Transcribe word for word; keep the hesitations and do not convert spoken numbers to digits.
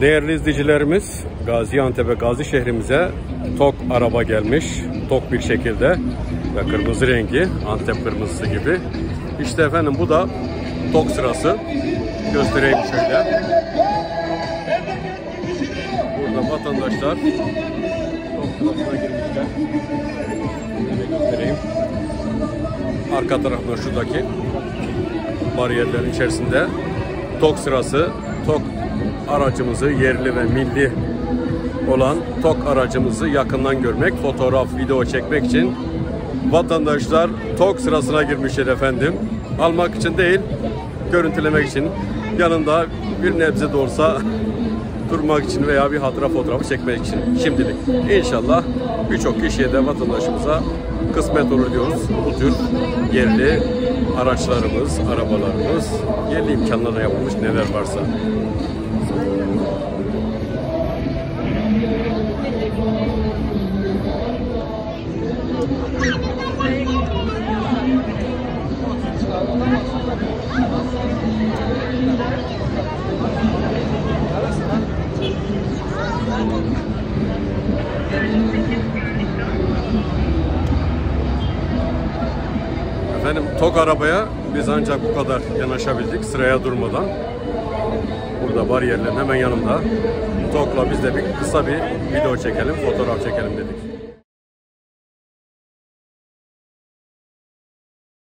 Değerli izleyicilerimiz, Gaziantep'e, Gazi şehrimize TOG araba gelmiş. TOG bir şekilde ve kırmızı rengi, Antep kırmızısı gibi. İşte efendim bu da TOG sırası. Göstereyim şöyle. Burada vatandaşlar TOG sırasına girmişler. Şöyle göstereyim. Arka tarafında şuradaki bariyerlerin içerisinde TOG sırası. TOG aracımızı, yerli ve milli olan TOG aracımızı yakından görmek, fotoğraf, video çekmek için vatandaşlar TOG sırasına girmişler efendim. Almak için değil, görüntülemek için, yanında bir nebze de olsa durmak için veya bir hatıra fotoğrafı çekmek için şimdilik. İnşallah birçok kişiye de vatandaşımıza kısmet olur diyoruz. Bu tür yerli araçlarımız, arabalarımız, yerli imkanlarla yapılmış neler varsa. Efendim TOG arabaya biz ancak bu kadar yanaşabildik sıraya durmadan. Burada bariyerlerin hemen yanında TOG'la biz de bir kısa bir video çekelim, fotoğraf çekelim dedik.